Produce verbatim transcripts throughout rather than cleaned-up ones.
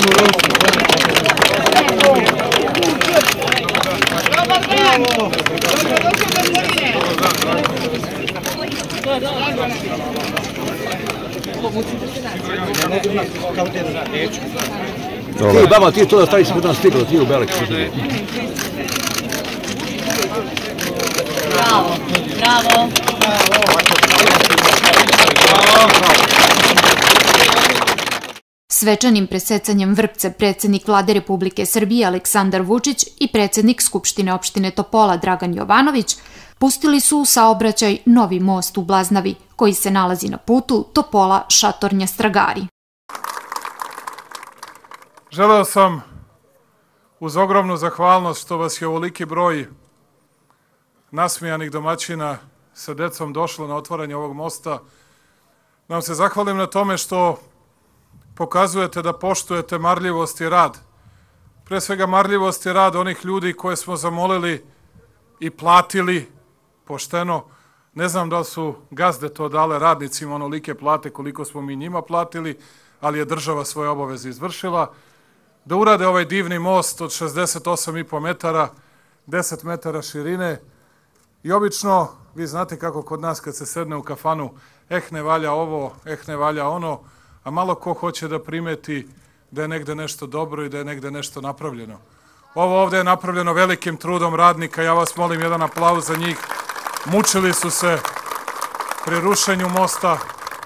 Ti, baba, ti to da staviš kod nas stiklo, ti u belek. Bravo, bravo. Svečanim presecanjem vrpca predsjednik Vlade Republike Srbije Aleksandar Vučić i predsjednik Skupštine opštine Topola Dragan Jovanović pustili su u saobraćaj novi most u Blaznavi, koji se nalazi na putu Topola-Šatornja-Stragari. Želeo sam, uz ogromnu zahvalnost što vas je ovoliki broj nasmijanih domaćina sa decom došlo na otvaranje ovog mosta, da vam se zahvalim na tome što pokazujete da poštujete marljivost i rad. Pre svega marljivost i rad onih ljudi koje smo zamolili i platili pošteno. Ne znam da li su gazde to dale radnicima onolike plate koliko smo mi njima platili, ali je država svoje obaveze izvršila. Da urade ovaj divni most od šezdeset osam i po metara, deset metara širine. I obično, vi znate kako kod nas kad se sedne u kafanu, eh ne valja ovo, eh ne valja ono, a malo ko hoće da primeti da je negde nešto dobro i da je negde nešto napravljeno. Ovo ovde je napravljeno velikim trudom radnika, ja vas molim jedan aplauz za njih. Mučili su se pri rušenju mosta,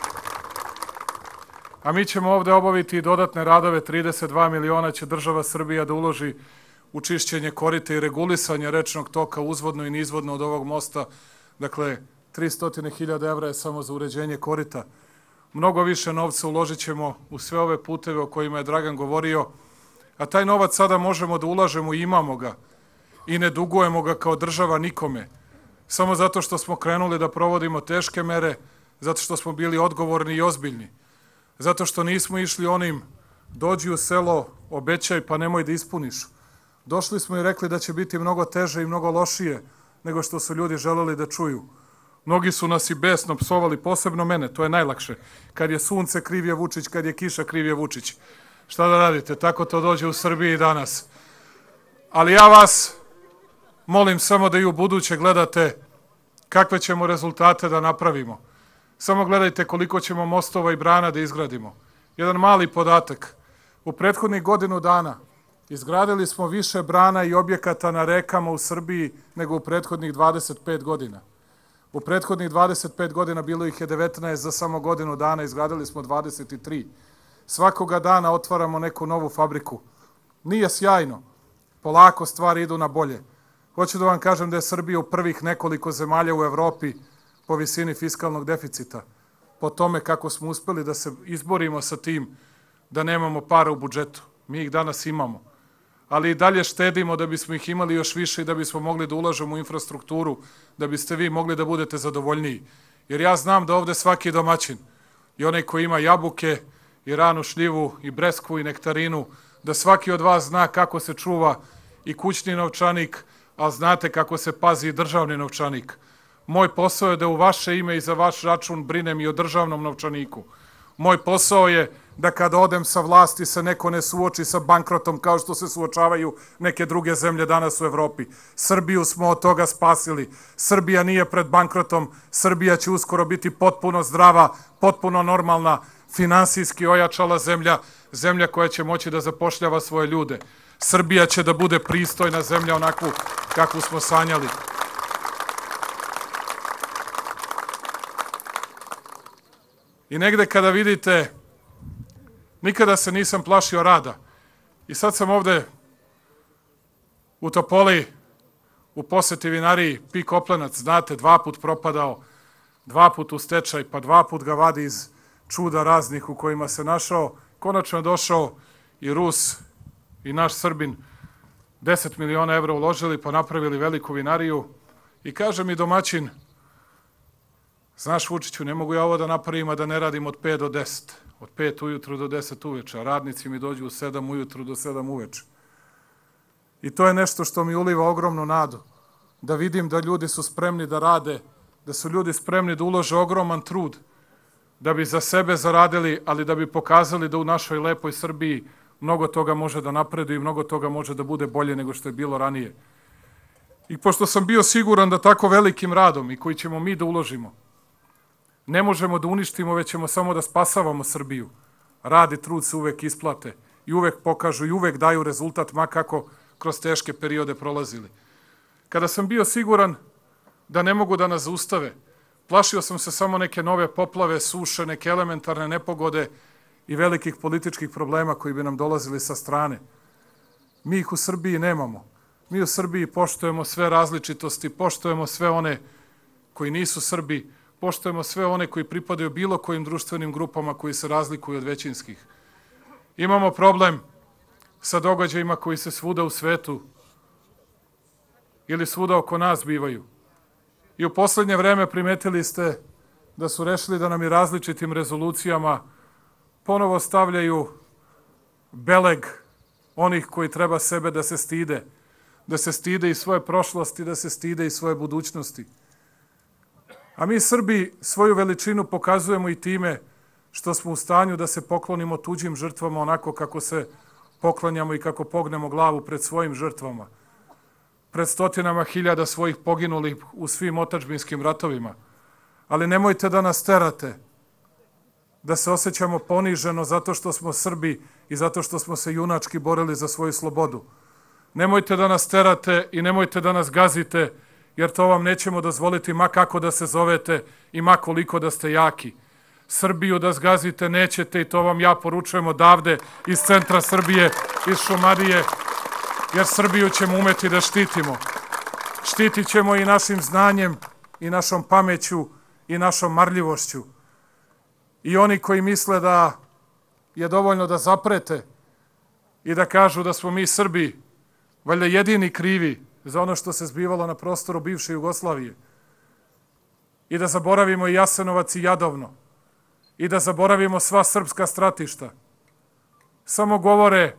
a mi ćemo ovde obaviti i dodatne radove, trideset dva miliona će država Srbija da uloži u čišćenje korita i regulisanje rečnog toka uzvodno i nizvodno od ovog mosta. Dakle, tristo hiljada evra je samo za uređenje korita. Mnogo više novca uložit ćemo u sve ove puteve o kojima je Dragan govorio, a taj novac sada možemo da ulažemo i imamo ga i ne dugujemo ga kao država nikome. Samo zato što smo krenuli da provodimo teške mere, zato što smo bili odgovorni i ozbiljni, zato što nismo išli onim dođi u selo, obećaj pa nemoj da ispuniš. Došli smo i rekli da će biti mnogo teže i mnogo lošije nego što su ljudi želeli da čuju. Mnogi su nas i besno psovali, posebno mene, to je najlakše. Kad je sunce, kriv je Vučić, kad je kiša, kriv je Vučić. Šta da radite, tako to dođe u Srbiji i danas. Ali ja vas molim samo da i u buduće gledate kakve ćemo rezultate da napravimo. Samo gledajte koliko ćemo mostova i brana da izgradimo. Jedan mali podatak. U prethodnih godinu dana izgradili smo više brana i objekata na rekama u Srbiji nego u prethodnih dvadeset pet godina. U prethodnih dvadeset pet godina bilo ih je devetnaest, za samo godinu dana izgradili smo dvadeset tri. Svakoga dana otvaramo neku novu fabriku. Nije sjajno. Polako stvari idu na bolje. Hoću da vam kažem da je Srbija u prvih nekoliko zemalja u Evropi po visini fiskalnog deficita. Po tome kako smo uspeli da se izborimo sa tim da nemamo para u budžetu. Mi ih danas imamo. Ali i dalje štedimo da bismo ih imali još više i da bismo mogli da ulažemo u infrastrukturu, da biste vi mogli da budete zadovoljniji. Jer ja znam da ovde svaki domaćin, i onaj koji ima jabuke, i ranu šljivu, i breskvu, i nektarinu, da svaki od vas zna kako se čuva i kućni novčanik, a znate kako se pazi i državni novčanik. Moj posao je da u vaše ime i za vaš račun brinem i o državnom novčaniku. Moj posao je da kada odem sa vlasti se neko ne suoči sa bankrotom kao što se suočavaju neke druge zemlje danas u Evropi. Srbiju smo od toga spasili. Srbija nije pred bankrotom. Srbija će uskoro biti potpuno zdrava, potpuno normalna, finansijski ojačala zemlja, zemlja koja će moći da zapošljava svoje ljude. Srbija će da bude pristojna zemlja onakvu kakvu smo sanjali. I negde kada vidite, nikada se nisam plašio rada. I sad sam ovde u Topoli, u poseti vinariji Pik Oplenac, znate, dva put propadao, dva put u stečaj, pa dva put ga vadi iz čuda raznih u kojima se našao. Konačno je došao i Rus i naš Srbin, deset miliona evra uložili pa napravili veliku vinariju. I kaže mi domaćin, znaš Vučiću, ne mogu ja ovo da napravim, a da ne radim od pet do deset. Od pet ujutru do deset uveče, a radnici mi dođu u sedam ujutru do sedam uveče. I to je nešto što mi uliva ogromnu nadu. Da vidim da ljudi su spremni da rade, da su ljudi spremni da ulože ogroman trud, da bi za sebe zaradili, ali da bi pokazali da u našoj lepoj Srbiji mnogo toga može da napreduje i mnogo toga može da bude bolje nego što je bilo ranije. I pošto sam bio siguran da tako velikim radom i koji ćemo mi da uložimo, ne možemo da uništimo, već ćemo samo da spasavamo Srbiju. Rad i trud se uvek isplate i uvek pokažu i uvek daju rezultat, ma kako kroz teške periode prolazili. Kada sam bio siguran da ne mogu da nas zaustave, plašio sam se samo neke nove poplave, suše, neke elementarne nepogode i velikih političkih problema koji bi nam dolazili sa strane. Mi ih u Srbiji nemamo. Mi u Srbiji poštujemo sve različitosti, poštujemo sve one koji nisu Srbi, poštujemo sve one koji pripadaju bilo kojim društvenim grupama koji se razlikuju od većinskih. Imamo problem sa događajima koji se svuda u svetu ili svuda oko nas bivaju. I u poslednje vreme primetili ste da su rešili da nam i različitim rezolucijama ponovo stavljaju beleg onih koji treba sebe da se stide, da se stide i svoje prošlosti, da se stide i svoje budućnosti. A mi Srbi svoju veličinu pokazujemo i time što smo u stanju da se poklonimo tuđim žrtvama onako kako se poklanjamo i kako pognemo glavu pred svojim žrtvama, pred stotinama hiljada svojih poginulih u svim otadžbinskim ratovima. Ali nemojte da nas terate, da se osjećamo poniženo zato što smo Srbi i zato što smo se junački borili za svoju slobodu. Nemojte da nas terate i nemojte da nas gazite, jer to vam nećemo dozvoliti ma kako da se zovete i ma koliko da ste jaki. Srbiju da zgazite nećete i to vam ja poručujem odavde iz centra Srbije, iz Šumadije, jer Srbiju ćemo umeti da štitimo. Štitit ćemo i našim znanjem i našom pameću i našom marljivošću. I oni koji misle da je dovoljno da zaprete i da kažu da smo mi Srbi valjda jedini krivi za ono što se zbivalo na prostoru bivše Jugoslavije i da zaboravimo i Jasenovac i Jadovno i da zaboravimo sva srpska stratišta, samo govore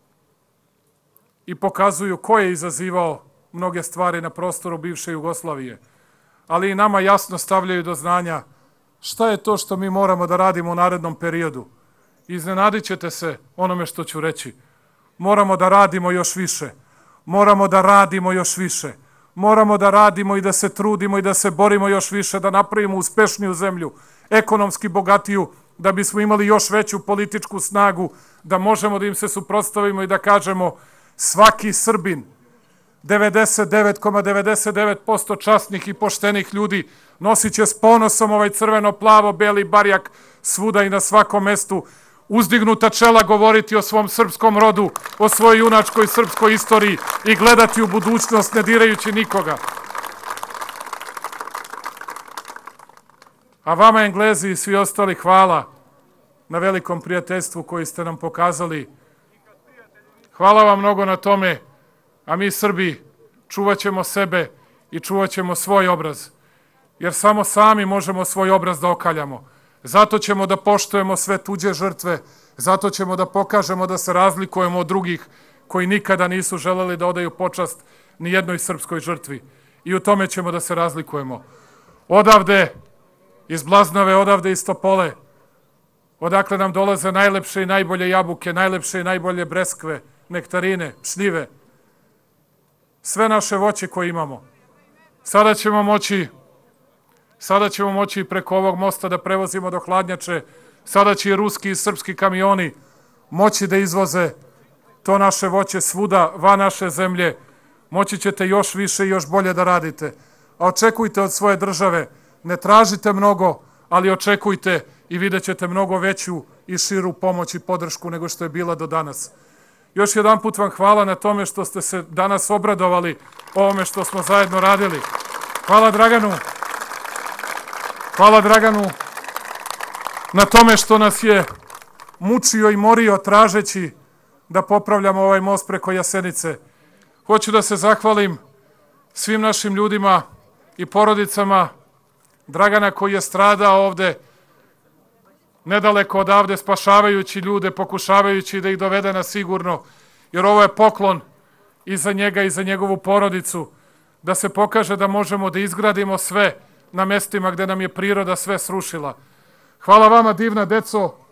i pokazuju ko je izazivao mnoge stvari na prostoru bivše Jugoslavije, ali i nama jasno stavljaju do znanja šta je to što mi moramo da radimo u narednom periodu. Iznenadit ćete se onome što ću reći. Moramo da radimo još više. Moramo da radimo još više. Moramo da radimo i da se trudimo i da se borimo još više, da napravimo uspešniju zemlju, ekonomski bogatiju, da bismo imali još veću političku snagu, da možemo da im se suprotstavimo i da kažemo svaki Srbin, devedeset devet zarez devedeset devet posto časnih i poštenih ljudi, nosit će s ponosom ovaj crveno-plavo-beli barjak svuda i na svakom mestu, uzdignuta čela govoriti o svom srpskom rodu, o svojoj junačkoj srpskoj istoriji i gledati u budućnost ne dirajući nikoga. A vama, Englezi i svi ostali, hvala na velikom prijateljstvu koji ste nam pokazali. Hvala vam mnogo na tome, a mi Srbi čuvat ćemo sebe i čuvat ćemo svoj obraz, jer samo sami možemo svoj obraz da okaljamo. Zato ćemo da poštujemo sve tuđe žrtve, zato ćemo da pokažemo da se razlikujemo od drugih koji nikada nisu želeli da odaju počast ni jednoj srpskoj žrtvi. I u tome ćemo da se razlikujemo. Odavde, iz Blaznave, odavde iz Topole, odakle nam dolaze najlepše i najbolje jabuke, najlepše i najbolje breskve, nektarine, šljive, sve naše voće koje imamo. Sada ćemo moći Sada ćemo moći preko ovog mosta da prevozimo do hladnjače. Sada će i ruski i srpski kamioni moći da izvoze to naše voće svuda, van naše zemlje. Moći ćete još više i još bolje da radite. A očekujte od svoje države, ne tražite mnogo, ali očekujte i vidjet ćete mnogo veću i širu pomoć i podršku nego što je bila do danas. Još jedan put vam hvala na tome što ste se danas obradovali ovome što smo zajedno radili. Hvala Draganu. Hvala Draganu na tome što nas je mučio i morio tražeći da popravljamo ovaj most preko Jasenice. Hoću da se zahvalim svim našim ljudima i porodicama Dragana koji je stradao ovde, nedaleko odavde, spašavajući ljude, pokušavajući da ih dovede na sigurno, jer ovo je poklon i za njega i za njegovu porodicu, da se pokaže da možemo da izgradimo sve na mestima gde nam je priroda sve srušila. Hvala vama, divna deco,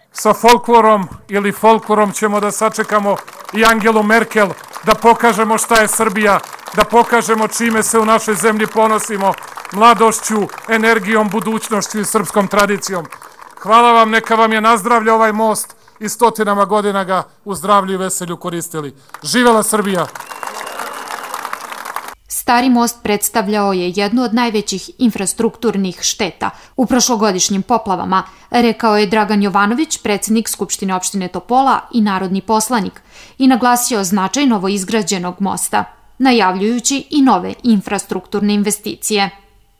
sa folklorom ili folklorom ćemo da sačekamo i Angelu Merkel, da pokažemo šta je Srbija, da pokažemo čime se u našoj zemlji ponosimo, mladošću, energijom, budućnošću i srpskom tradicijom. Hvala vam, neka vam je nazdravlja ovaj most i stotinama godina ga u zdravlju i veselju koristili. Živela Srbija! Stari most predstavljao je jednu od najvećih infrastrukturnih šteta u prošlogodišnjim poplavama, rekao je Dragan Jovanović, predsjednik Skupštine opštine Topola i narodni poslanik, i naglasio značaj novoizgrađenog mosta, najavljujući i nove infrastrukturne investicije.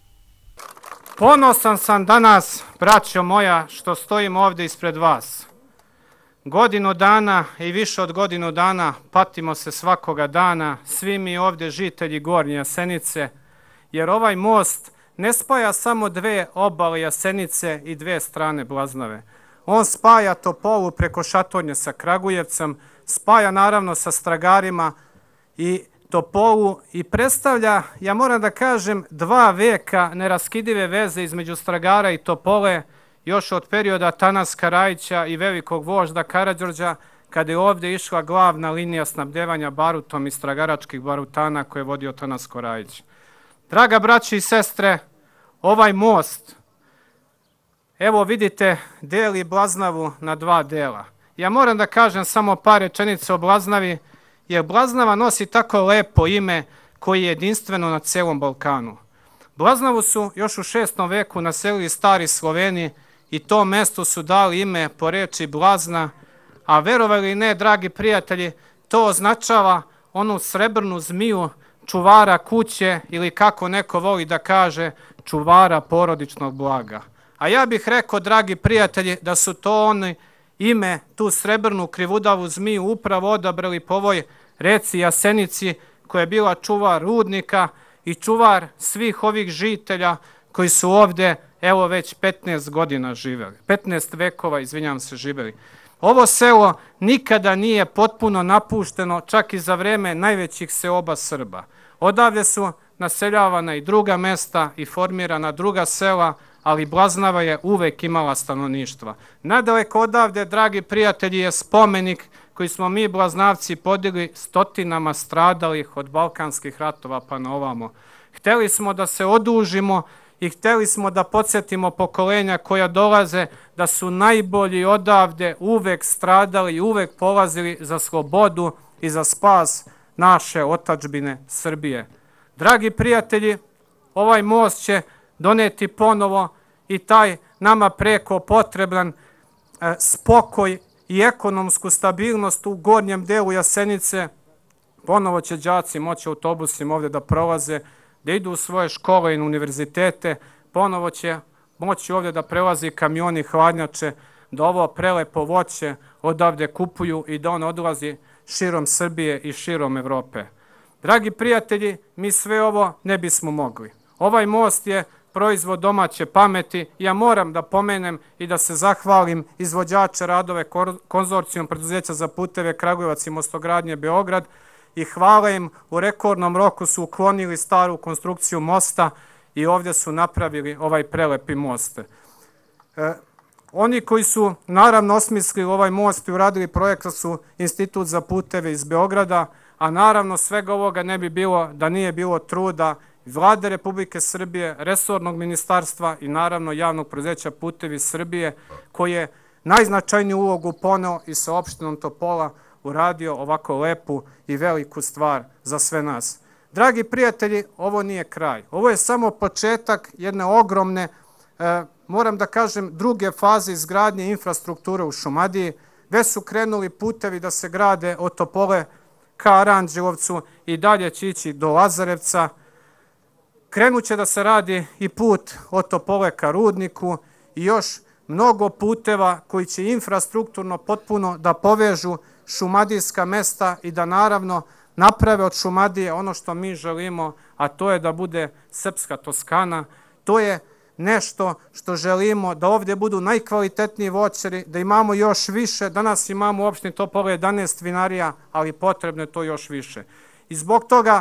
Ponosan sam danas, braćo moja, što stojim ovdje ispred vas. Godinu dana i više od godinu dana patimo se svakoga dana, svi mi ovdje žitelji Gornje Jasenice, jer ovaj most ne spaja samo dve obale Jasenice i dve strane Blaznave. On spaja Topolu preko Šatornje sa Kragujevcem, spaja naravno sa Stragarima i Topolu i predstavlja, ja moram da kažem, dva veka neraskidive veze između Stragara i Topole, još od perioda Tanaska Rajića i velikog vožda Karađorđa, kada je ovdje išla glavna linija snabdevanja barutom iz stragaračkih barutana koje je vodio Tanasko Rajić. Draga braći i sestre, ovaj most, evo vidite, deli Blaznavu na dva dela. Ja moram da kažem samo par rečenica o Blaznavi, jer Blaznava nosi tako lepo ime koje je jedinstveno na celom Balkanu. Blaznavu su još u šestom veku naselili stari Sloveni i to mesto su dali ime po reči Blazna, a verovali ne, dragi prijatelji, to označava onu srebrnu zmiju čuvara kuće ili kako neko voli da kaže čuvara porodičnog blaga. A ja bih rekao, dragi prijatelji, da su to oni ime, tu srebrnu krivudavu zmiju upravo odabrali po ovoj reci Jasenici koja je bila čuvar rudnika i čuvar svih ovih žitelja koji su ovdje evo već petnaest godina živeli, petnaest vekova, izvinjam se, živeli. Ovo selo nikada nije potpuno napušteno, čak i za vreme najvećih seoba Srba. Odavde su naseljavana i druga mesta i formirana druga sela, ali Blaznava je uvek imala stanovništva. Nadaleko odavde, dragi prijatelji, je spomenik koji smo mi Blaznavci podigli stotinama stradalih od balkanskih ratova pa na ovamo. Hteli smo da se odužimo i hteli smo da podsjetimo pokolenja koja dolaze da su najbolji odavde uvek stradali i uvek polazili za slobodu i za spas naše otadžbine Srbije. Dragi prijatelji, ovaj most će doneti ponovo i taj nama preko potreban e, spokoj i ekonomsku stabilnost u gornjem delu Jasenice. Ponovo će đaci moći autobusima ovdje da prolaze, da idu u svoje škole i na univerzitete, ponovo će moći ovdje da prelazi kamioni, hladnjače, da ovo prelepo voće odavde kupuju i da on odlazi širom Srbije i širom Evrope. Dragi prijatelji, mi sve ovo ne bismo mogli. Ovaj most je proizvod domaće pameti. Ja moram da pomenem i da se zahvalim izvođače radove Konzorcijom preduzeća za puteve Kragujevac i Mostogradnje Beograd i hvala im, u rekordnom roku su uklonili staru konstrukciju mosta i ovdje su napravili ovaj prelepi most. E, oni koji su naravno osmislili ovaj most i uradili projekta su Institut za puteve iz Beograda, a naravno svega ovoga ne bi bilo da nije bilo truda Vlade Republike Srbije, resornog ministarstva i naravno javnog preduzeća Putevi Srbije, koji je najznačajniju ulogu poneo i sa opštinom Topola uradio ovako lepu i veliku stvar za sve nas. Dragi prijatelji, ovo nije kraj. Ovo je samo početak jedne ogromne, e, moram da kažem, druge faze izgradnje infrastrukture u Šumadiji. Već su krenuli putevi da se grade od Topole ka Aranđelovcu i dalje će ići do Lazarevca. Krenut će da se radi i put od Topole ka Rudniku i još mnogo puteva koji će infrastrukturno potpuno da povežu šumadijska mesta i da naravno naprave od Šumadije ono što mi želimo, a to je da bude srpska Toskana. To je nešto što želimo, da ovdje budu najkvalitetniji voćari, da imamo još više. Danas imamo u opštini Topole jedanaest vinarija, ali potrebno je to još više. I zbog toga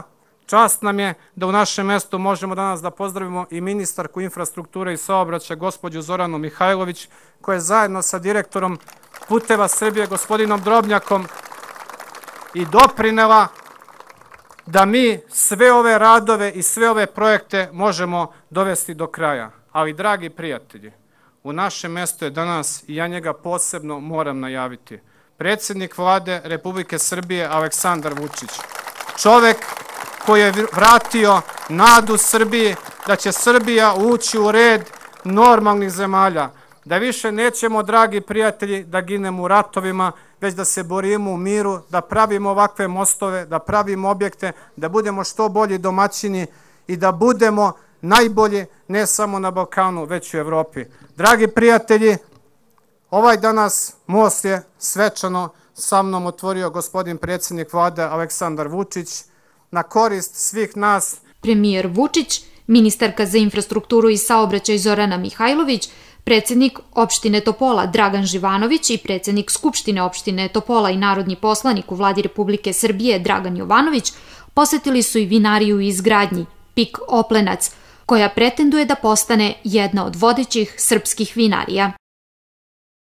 Čast nam je da u našem mestu možemo danas da pozdravimo i ministarku infrastrukture i saobraćaja gospođu Zoranu Mihajlović, koja je zajedno sa direktorom Puteva Srbije gospodinom Drobnjakom i doprinela da mi sve ove radove i sve ove projekte možemo dovesti do kraja. Ali, dragi prijatelji, u našem mestu je danas, i ja njega posebno moram najaviti, predsjednik Vlade Republike Srbije Aleksandar Vučić. Čovek koji je vratio nadu Srbiji da će Srbija ući u red normalnih zemalja, da više nećemo, dragi prijatelji, da ginemo u ratovima, već da se borimo u miru, da pravimo ovakve mostove, da pravimo objekte, da budemo što bolji domaćini i da budemo najbolji ne samo na Balkanu, već u Evropi. Dragi prijatelji, ovaj danas most je svečano sa mnom otvorio gospodin predsjednik Vlade Aleksandar Vučić na korist svih nas. Premijer Vučić, ministarka za infrastrukturu i saobraćaj Zorana Mihajlović, predsjednik opštine Topola Dragan Živanović i predsjednik Skupštine opštine Topola i narodni poslanik u Vladi Republike Srbije Dragan Jovanović posetili su i vinariju u izgradnji Pik Oplenac, koja pretenduje da postane jedna od vodećih srpskih vinarija.